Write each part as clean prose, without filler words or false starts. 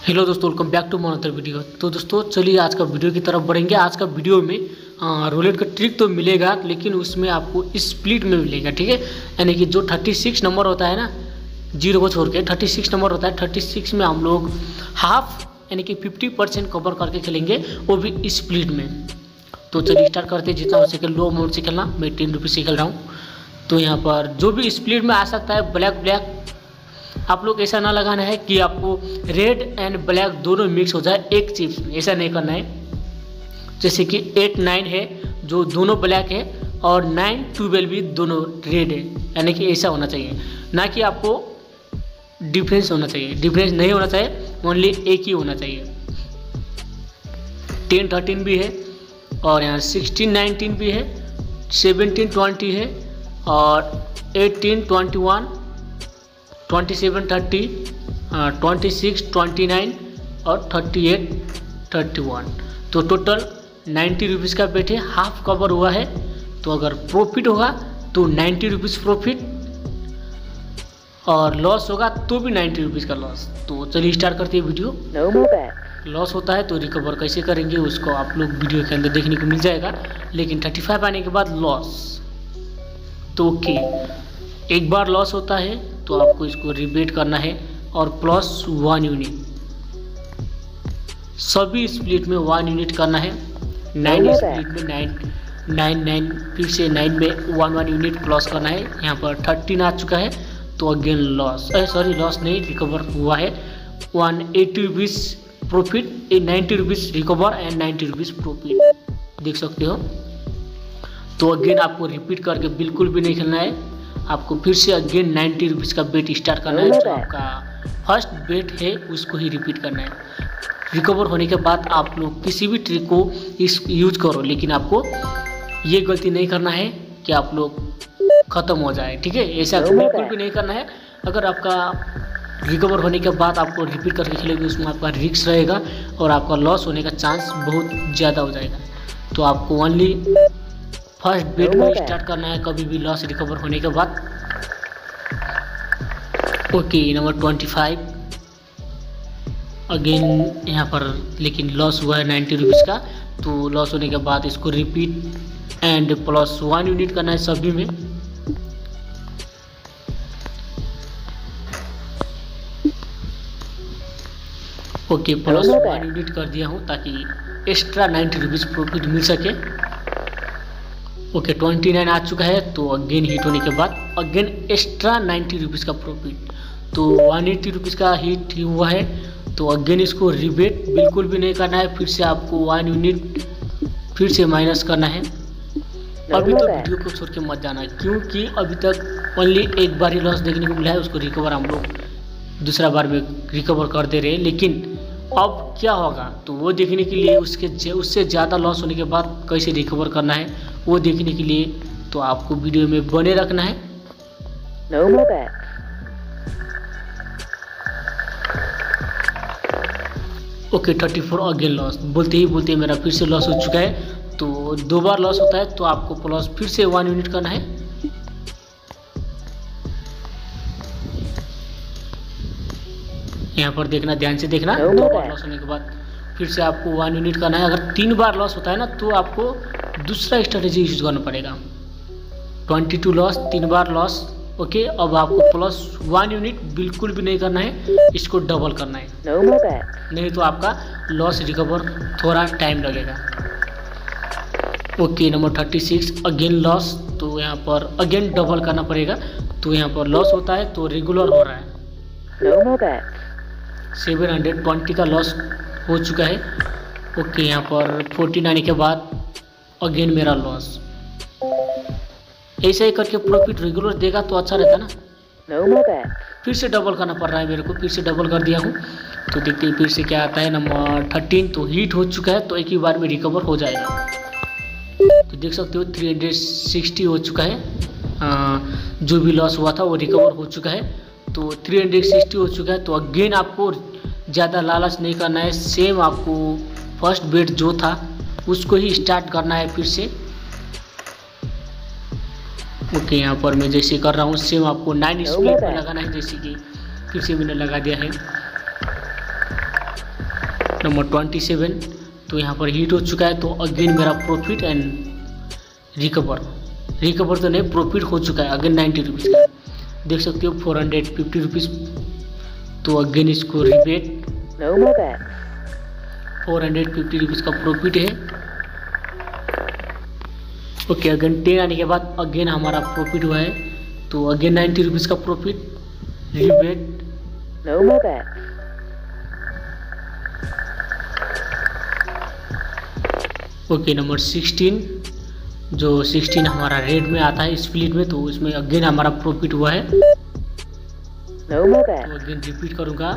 Hello दोस्तों, welcome back to another video. तो दोस्तों चलिए आज का वीडियो की तरफ बढ़ेंगे। आज का वीडियो में रोलेट का ट्रिक तो मिलेगा, लेकिन उसमें आपको स्प्लिट में मिलेगा, ठीक है। यानी कि जो 36 नंबर होता है ना, जीरो को छोड़ के 36 नंबर होता है, 36 में हम लोग हाफ यानी कि 50% कवर करके खेलेंगे, वो भी स्प्लिट में। तो चलिए स्टार्ट करते हैं। जितना हो सके लो अमाउंट से खेलना। मैं 10 रुपीज़ से खेल रहा हूँ। तो यहाँ पर जो भी स्प्लिट में आ सकता है, ब्लैक आप लोग ऐसा ना लगाना है कि आपको रेड एंड ब्लैक दोनों मिक्स हो जाए एक चिप्स में, ऐसा नहीं करना है। जैसे कि 8 9 है जो दोनों ब्लैक है, और 9 12 भी दोनों रेड है, यानी कि ऐसा होना चाहिए, ना कि आपको डिफरेंस होना चाहिए। डिफरेंस नहीं होना चाहिए, ओनली एक ही होना चाहिए। 10 13 भी है, और यहाँ 16 19 भी है, 17 20 है, और 18 21 27 30 26 29 और 38 31। तो टोटल 90 रुपीज़ का बेट है। हाफ कवर हुआ है, तो अगर प्रॉफिट होगा तो 90 रुपीज़ प्रॉफिट, और लॉस होगा तो भी 90 रुपीज़ का लॉस। तो चलिए स्टार्ट करते हैं वीडियो। लॉस होता है तो रिकवर कैसे करेंगे उसको आप लोग वीडियो के अंदर देखने को मिल जाएगा। लेकिन 35 आने के बाद लॉस, तो ओके, एक बार लॉस होता है तो आपको इसको रिबेट करना है, और प्लस 1 यूनिट सभी स्प्लिट में 1 यूनिट करना है। 9 स्प्लिट में 9 फिर से 9 में 1 यूनिट प्लस करना है। यहाँ पर 13 आ चुका है, तो अगेन लॉस, सॉरी लॉस नहीं, रिकवर हुआ है। 180 rupees profit, 90 rupees recover and 90 rupees profit, देख सकते हो। तो अगेन आपको रिपीट करके बिल्कुल भी नहीं खेलना है। आपको फिर से अगेन 90 रुपीज़ का बेट स्टार्ट करना है। जो आपका फर्स्ट बेट है उसको ही रिपीट करना है। रिकवर होने के बाद आप लोग किसी भी ट्रिक को इस यूज करो, लेकिन आपको ये गलती नहीं करना है कि आप लोग ख़त्म हो जाए, ठीक है। ऐसा बिल्कुल भी नहीं करना है। अगर आपका रिकवर होने के बाद आपको रिपीट करके खेलेंगे, उसमें आपका रिस्क रहेगा और आपका लॉस होने का चांस बहुत ज़्यादा हो जाएगा। तो आपको ओनली फर्स्ट बेट में स्टार्ट करना है, कभी भी लॉस रिकवर होने के बाद। ओके, नंबर 25 अगेन यहाँ पर, लेकिन लॉस हुआ है 90 रुपीज़ का। तो लॉस होने के बाद इसको रिपीट एंड प्लस 1 यूनिट करना है सभी में। ओके, प्लस 1 यूनिट कर दिया हूँ ताकि एक्स्ट्रा 90 रुपीज़ प्रॉफिट मिल सके। ओके, 29 आ चुका है, तो अगेन हिट होने के बाद अगेन एक्स्ट्रा 90 रुपीज़ का प्रॉफिट। तो 180 रुपीज़ का हिट हुआ है, तो अगेन इसको रिबेट बिल्कुल भी नहीं करना है। फिर से आपको 1 यूनिट फिर से माइनस करना है। अभी तो वीडियो को छोड़ के मत जाना, क्योंकि अभी तक ओनली एक बार ही लॉस देखने को मिला है। उसको रिकवर हम लोग दूसरा बार में रिकवर करते रहे, लेकिन अब क्या होगा तो वो देखने के लिए, उससे ज़्यादा लॉस होने के बाद कैसे रिकवर करना है वो देखने के लिए तो आपको वीडियो में बने रखना है। Okay, 34 again loss. बोलते ही मेरा फिर से लॉस हो चुका है। तो 2 बार लॉस होता है तो आपको प्लस फिर से 1 यूनिट करना है। यहाँ पर देखना, ध्यान से देखना। 2 बार लॉस होने के बाद फिर से आपको 1 यूनिट करना है। अगर 3 बार लॉस होता है ना, तो आपको दूसरा स्ट्रेटेजी यूज करना पड़ेगा। 22 लॉस, 3 बार लॉस। ओके, अब आपको प्लस 1 यूनिट बिल्कुल भी नहीं करना है, इसको डबल करना है, नहीं तो आपका लॉस रिकवर थोड़ा टाइम लगेगा। Okay, number 36 again loss. तो यहाँ पर अगेन डबल करना पड़ेगा। तो यहाँ पर लॉस होता है तो रेगुलर हो रहा है। 720 का लॉस हो चुका है। ओके, यहाँ पर 14 आने के बाद अगेन मेरा लॉस। ऐसे ही करके प्रॉफिट रेगुलर देगा तो अच्छा रहता ना। फिर से डबल करना पड़ रहा है मेरे को, फिर से डबल कर दिया हूँ। तो देखते हैं फिर से क्या आता है। नंबर 13 तो हिट हो चुका है, तो एक ही बार में रिकवर हो जाएगा। तो देख सकते हो 360 हो चुका है। जो भी लॉस हुआ था वो रिकवर हो चुका है। तो 360 हो चुका है। तो अगेन आपको ज़्यादा लालच नहीं करना है। सेम आपको फर्स्ट बेट जो था उसको ही स्टार्ट करना है फिर से। ओके, यहाँ पर मैं जैसे कर रहा हूँ सेम आपको 9 स्प्लिट में लगाना है, जैसे कि फिर से मैंने लगा दिया है। नंबर 27, तो यहाँ पर हिट हो चुका है। तो अगेन मेरा प्रॉफिट एंड रिकवर तो नहीं, प्रॉफिट हो चुका है अगेन 90 रुपीज़ का। देख सकते हो 450 रुपीज़। तो अगेन इसको रिबेट 450 रुपीज़ का प्रॉफिट है। ओके, अगेन 10 आने के बाद अगेन हमारा प्रॉफिट हुआ है। तो अगेन 90 रुपीज़ का प्रॉफिट, रिबेट ओके। नंबर 16, जो 16 हमारा रेड में आता है स्प्लिट में, तो इसमें अगेन हमारा प्रॉफिट हुआ है। तो अगेन रिपीट करूँगा।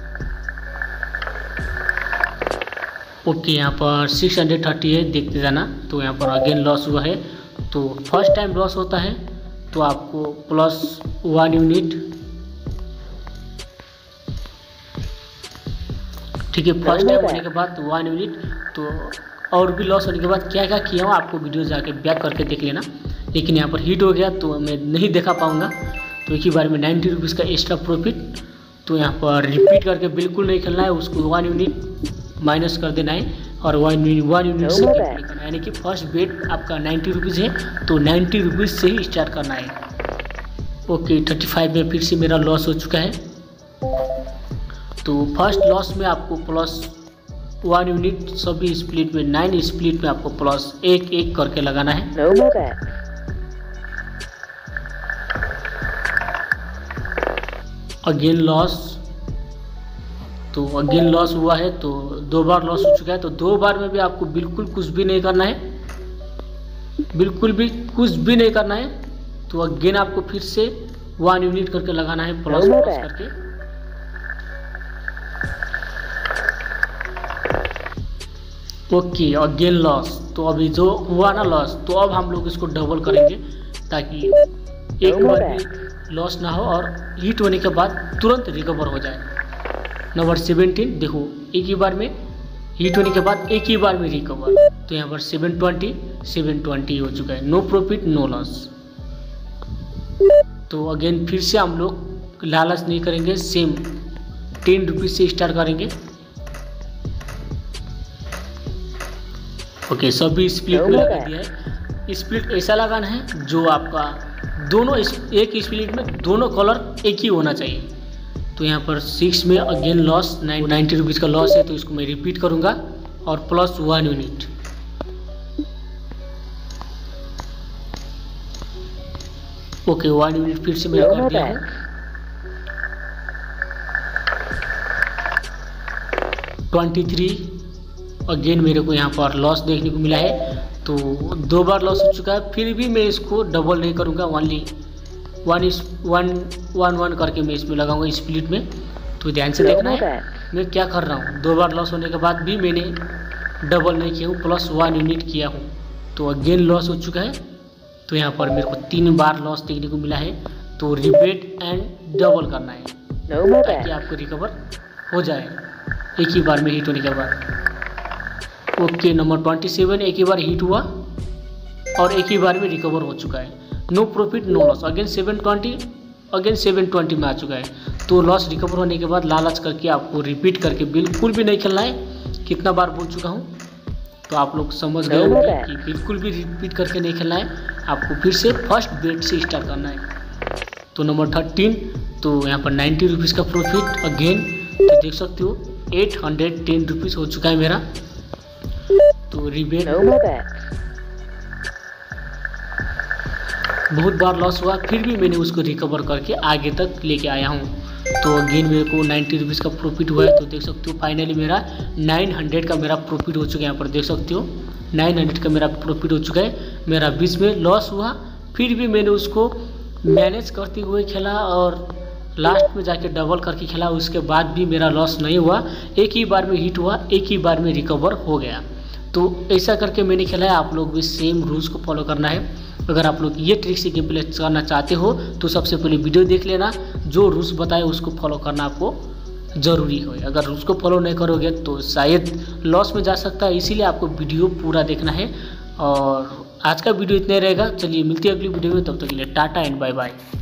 ओके, यहाँ पर 630 है, देखते जाना। तो यहाँ पर अगेन लॉस हुआ है। तो फर्स्ट टाइम लॉस होता है तो आपको +1 यूनिट, ठीक है। फर्स्ट टाइम होने के बाद 1 यूनिट। तो और भी लॉस होने के बाद क्या क्या किया हूँ आपको वीडियो जाके बैक करके देख लेना। लेकिन यहाँ पर हिट हो गया तो मैं नहीं दिखा पाऊँगा। तो एक ही बार में 90 रुपीज़ का एक्स्ट्रा प्रॉफिट। तो यहाँ पर रिपीट करके बिल्कुल नहीं खेलना है, उसको 1 यूनिट माइनस कर देना है और 1 यूनिट से करना है। यानी कि फर्स्ट बेट आपका 90 रुपीज़ है तो 90 रुपीज़ से ही स्टार्ट करना है। ओके, 35 में फिर से मेरा लॉस हो चुका है। तो फर्स्ट लॉस में आपको +1 यूनिट, सभी स्प्लिट में 9 स्प्लिट में आपको +1 करके लगाना है। अगेन लॉस, तो अगेन लॉस हुआ है। तो 2 बार लॉस हो चुका है। तो 2 बार में भी आपको बिल्कुल कुछ भी नहीं करना है, बिल्कुल भी कुछ भी नहीं करना है। तो अगेन आपको फिर से 1 यूनिट करके लगाना है, प्लस करके। Okay, again loss. तो अभी जो हुआ ना लॉस, तो अब हम लोग इसको डबल करेंगे ताकि एक बार भी लॉस ना हो और हिट होने के बाद तुरंत रिकवर हो जाए। नंबर 17, देखो एक ही बार में हिट होने के बाद एक ही बार में रिकवर। तो यहाँ पर 720 हो चुका है। No profit no loss. तो अगेन फिर से हम लोग लालच नहीं करेंगे, सेम 10 रुपीज़ से स्टार्ट करेंगे। ओके, सभी स्प्लिट में लगा दिया है। स्प्लिट ऐसा लगाना है जो आपका दोनों एक स्प्लिट में दोनों कलर एक ही होना चाहिए। तो यहाँ पर 6 में अगेन लॉस, 90 रुपीज़ का लॉस है। तो इसको मैं रिपीट करूँगा और +1 यूनिट। ओके, 1 यूनिट फिर से मैं कर दिया हूँ। 23 अगेन मेरे को यहाँ पर लॉस देखने को मिला है। तो 2 बार लॉस हो चुका है। फिर भी मैं इसको डबल नहीं करूँगा, ओनली 1 करके मैं इसमें लगाऊंगा स्प्लिट में। तो ध्यान से देखना है मैं क्या कर रहा हूँ। 2 बार लॉस होने के बाद भी मैंने डबल नहीं किया हूँ, +1 यूनिट किया हूँ। तो अगेन लॉस हो चुका है। तो यहाँ पर मेरे को 3 बार लॉस देखने को मिला है। तो रिपीट एंड डबल करना है ताकि आपको रिकवर हो जाए एक ही बार में हिट होने के बाद। ओके, नंबर 27, एक ही बार हिट हुआ और एक ही बार में रिकवर हो चुका है। No profit no loss. Again 720 में आ चुका है। तो लॉस रिकवर होने के बाद लालच करके आपको रिपीट करके बिल्कुल भी नहीं खेलना है। कितना बार बोल चुका हूँ, तो आप लोग समझ गए होंगे कि बिल्कुल भी रिपीट करके नहीं खेलना है, आपको फिर से फर्स्ट बेट से स्टार्ट करना है। तो नंबर 13, तो यहाँ पर 90 रुपीज़ का प्रॉफिट अगेन। तो देख सकते हो 810 रुपीज़ हो चुका है मेरा। तो रिबेट बहुत बार लॉस हुआ, फिर भी मैंने उसको रिकवर करके आगे तक लेके आया हूँ। तो अगेन मेरे को 90 रुपीज़ का प्रॉफिट हुआ है। तो देख सकते हो फाइनली मेरा 900 का मेरा प्रॉफिट हो चुका है। यहाँ पर देख सकते हो 900 का मेरा प्रॉफिट हो चुका है। मेरा बीच में लॉस हुआ, फिर भी मैंने उसको मैनेज करते हुए खेला और लास्ट में जाके डबल करके खेला। उसके बाद भी मेरा लॉस नहीं हुआ, एक ही बार में हिट हुआ, एक ही बार में रिकवर हो गया। तो ऐसा करके मैंने खेला है। आप लोग भी सेम रूल्स को फॉलो करना है। अगर आप लोग ये ट्रिक से गेम प्ले करना चाहते हो तो सबसे पहले वीडियो देख लेना, जो रूल्स बताए उसको फॉलो करना आपको ज़रूरी है। अगर रूल्स को फॉलो नहीं करोगे तो शायद लॉस में जा सकता है, इसीलिए आपको वीडियो पूरा देखना है। और आज का वीडियो इतना रहेगा। चलिए मिलते हैं अगली वीडियो में, तब तक के लिए टाटा एंड बाय बाय।